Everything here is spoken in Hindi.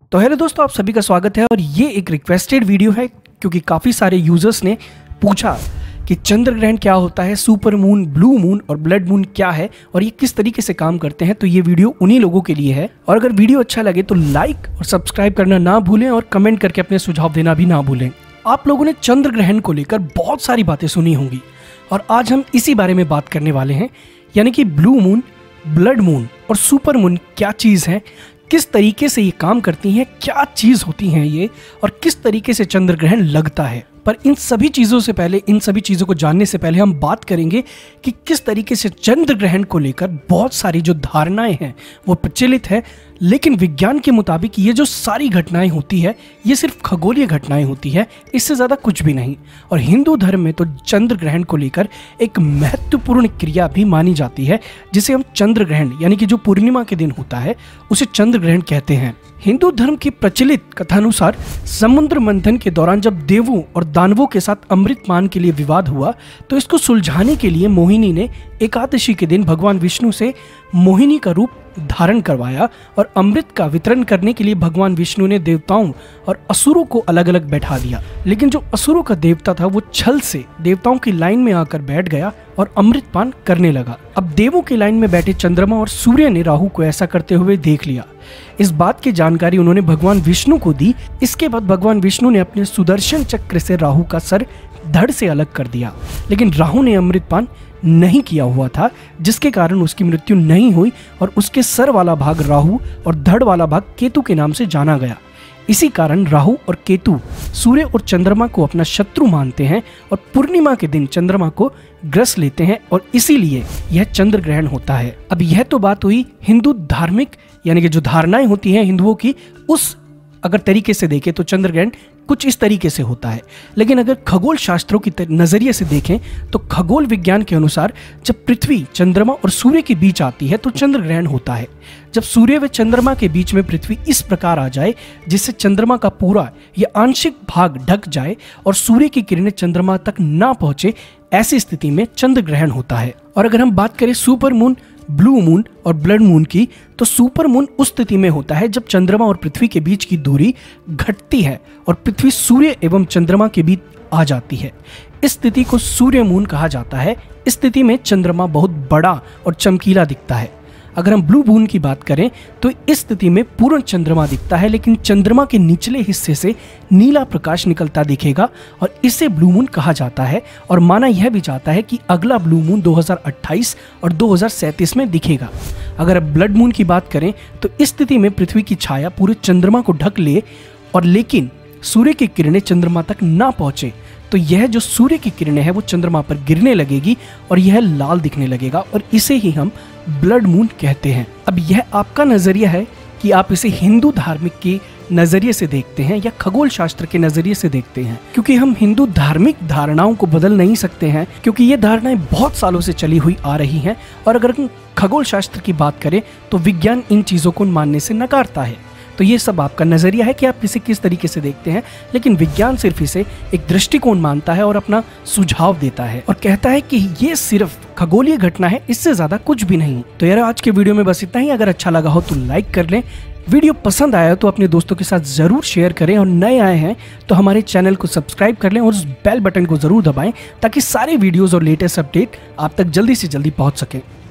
तो हेलो दोस्तों, आप सभी का स्वागत है। और ये एक रिक्वेस्टेड वीडियो है क्योंकि काफ़ी सारे यूजर्स ने पूछा कि चंद्र ग्रहण क्या होता है, सुपर मून, ब्लू मून और ब्लड मून क्या है और ये किस तरीके से काम करते हैं। तो ये वीडियो उन्हीं लोगों के लिए है। और अगर वीडियो अच्छा लगे तो लाइक और सब्सक्राइब करना ना भूलें और कमेंट करके अपने सुझाव देना भी ना भूलें। आप लोगों ने चंद्र ग्रहण को लेकर बहुत सारी बातें सुनी होंगी और आज हम इसी बारे में बात करने वाले हैं, यानी कि ब्लू मून, ब्लड मून और सुपर मून क्या चीज़ है, किस तरीके से ये काम करती हैं, क्या चीज़ होती हैं ये, और किस तरीके से चंद्र ग्रहण लगता है। पर इन सभी चीज़ों से पहले, इन सभी चीज़ों को जानने से पहले हम बात करेंगे कि किस तरीके से चंद्र ग्रहण को लेकर बहुत सारी जो धारणाएं हैं वो प्रचलित है। लेकिन विज्ञान के मुताबिक ये जो सारी घटनाएं होती है ये सिर्फ खगोलीय घटनाएं होती है, इससे ज़्यादा कुछ भी नहीं। और हिंदू धर्म में तो चंद्र ग्रहण को लेकर एक महत्वपूर्ण क्रिया भी मानी जाती है जिसे हम चंद्र ग्रहण, यानी कि जो पूर्णिमा के दिन होता है उसे चंद्र ग्रहण कहते हैं। हिंदू धर्म की प्रचलित कथानुसार समुद्र मंथन के दौरान जब देवों और दानवों के साथ अमृत पान के लिए विवाद हुआ तो इसको सुलझाने के लिए मोहिनी ने एकादशी के दिन भगवान विष्णु से मोहिनी का रूप धारण करवाया और अमृत का वितरण करने के लिए भगवान विष्णु ने देवताओं और असुरों को अलग अलग बैठा दिया। लेकिन जो असुरों का देवता था वो छल से देवताओं की लाइन में आकर बैठ गया और अमृत पान करने लगा। अब देवों की लाइन में बैठे चंद्रमा और सूर्य ने राहु को ऐसा करते हुए देख लिया। इस बात की जानकारी उन्होंने भगवान विष्णु को दी। इसके बाद भगवान विष्णु ने अपने सुदर्शन चक्र से राहु का सर धड़ से अलग कर दिया। लेकिन राहु ने अमृत पान नहीं किया हुआ था, जिसके कारण उसकी मृत्यु नहीं हुई और उसके सर वाला भाग राहु और धड़ वाला भाग केतु के नाम से जाना गया। इसी कारण राहु और केतु सूर्य और चंद्रमा को अपना शत्रु मानते हैं और पूर्णिमा के दिन चंद्रमा को ग्रस लेते हैं और इसीलिए यह चंद्र ग्रहण होता है। अब यह तो बात हुई हिंदू धार्मिक, यानी कि जो धारणाएं होती हैं हिंदुओं की, उस अगर तरीके से देखें तो चंद्र ग्रहण कुछ इस तरीके से होता है। लेकिन अगर खगोल शास्त्रों की नजरिए से देखें तो खगोल विज्ञान के अनुसार जब पृथ्वी, चंद्रमा और सूर्य के बीच आती है तो चंद्र ग्रहण होता है। जब सूर्य व चंद्रमा के बीच में पृथ्वी इस प्रकार आ जाए जिससे चंद्रमा का पूरा या आंशिक भाग ढक जाए और सूर्य की किरणें चंद्रमा तक ना पहुंचे, ऐसी स्थिति में चंद्र ग्रहण होता है। और अगर हम बात करें सुपर मून, ब्लू मून और ब्लड मून की, तो सुपर मून उस स्थिति में होता है जब चंद्रमा और पृथ्वी के बीच की दूरी घटती है और पृथ्वी सूर्य एवं चंद्रमा के बीच आ जाती है। इस स्थिति को सूर्य मून कहा जाता है। इस स्थिति में चंद्रमा बहुत बड़ा और चमकीला दिखता है। अगर हम ब्लू मून की बात करें तो इस स्थिति में पूर्ण चंद्रमा दिखता है, लेकिन चंद्रमा के निचले हिस्से से नीला प्रकाश निकलता दिखेगा और इसे ब्लू मून कहा जाता है। और माना यह भी जाता है कि अगला ब्लू मून 2028 और 2037 में दिखेगा। अगर अब ब्लड मून की बात करें तो इस स्थिति में पृथ्वी की छाया पूरे चंद्रमा को ढक ले और लेकिन सूर्य की किरणें चंद्रमा तक ना पहुंचे तो यह जो सूर्य की किरणें हैं वो चंद्रमा पर गिरने लगेगी और यह लाल दिखने लगेगा और इसे ही हम ब्लड मून कहते हैं। अब यह आपका नजरिया है कि आप इसे हिंदू धार्मिक के नजरिए से देखते हैं या खगोल शास्त्र के नजरिए से देखते हैं, क्योंकि हम हिंदू धार्मिक धारणाओं को बदल नहीं सकते हैं, क्योंकि ये धारणाएं बहुत सालों से चली हुई आ रही हैं। और अगर हम खगोल शास्त्र की बात करें तो विज्ञान इन चीजों को मानने से नकारता है। तो ये सब आपका नजरिया है कि आप इसे किस तरीके से देखते हैं, लेकिन विज्ञान सिर्फ इसे एक दृष्टिकोण मानता है और अपना सुझाव देता है और कहता है कि ये सिर्फ खगोलीय घटना है, इससे ज्यादा कुछ भी नहीं। तो यार आज के वीडियो में बस इतना ही। अगर अच्छा लगा हो तो लाइक कर लें, वीडियो पसंद आया तो अपने दोस्तों के साथ जरूर शेयर करें और नए आए हैं तो हमारे चैनल को सब्सक्राइब कर लें और उस बेल बटन को जरूर दबाएं ताकि सारे वीडियोस और लेटेस्ट अपडेट आप तक जल्दी से जल्दी पहुंच सकें।